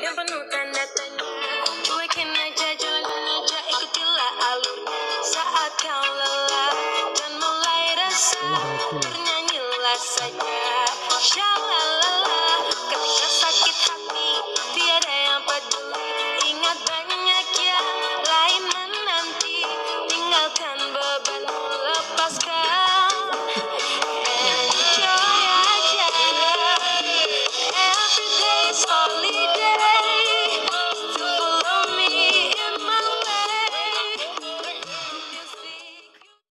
yang penuh tanda tanya. Cuekin aja, jalanin aja, ikutilah alurnya. Saat kau lelah dan mulai resah, bernyanyilah saja. Syalalala, ketika sakit